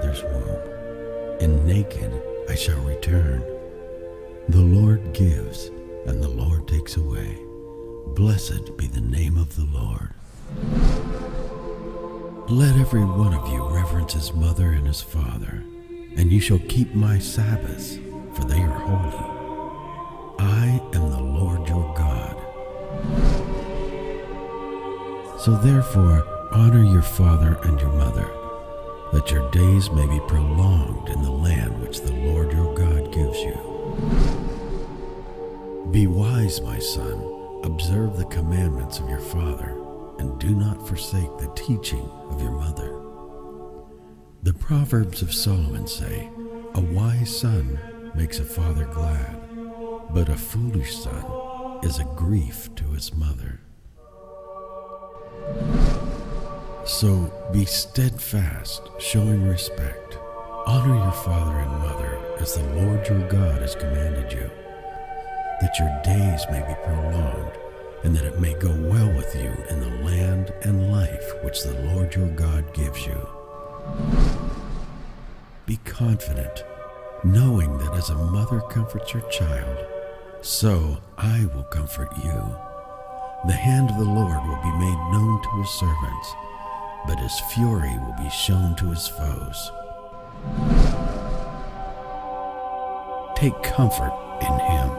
mother's womb, and naked I shall return. The Lord gives, and the Lord takes away. Blessed be the name of the Lord. Let every one of you reverence his mother and his father, and you shall keep my Sabbaths, for they are holy. I am the Lord your God. So therefore, honor your father and your mother, that your days may be prolonged in the land which the Lord your God gives you. Be wise, my son, observe the commandments of your father, and do not forsake the teaching of your mother. The Proverbs of Solomon say, a wise son makes a father glad, but a foolish son is a grief to his mother. So be steadfast, showing respect. Honor your father and mother as the Lord your God has commanded you, that your days may be prolonged, and that it may go well with you in the land and life which the Lord your God gives you. Be confident, knowing that as a mother comforts her child, so I will comfort you. The hand of the Lord will be made known to his servants, but his fury will be shown to his foes. Take comfort in him.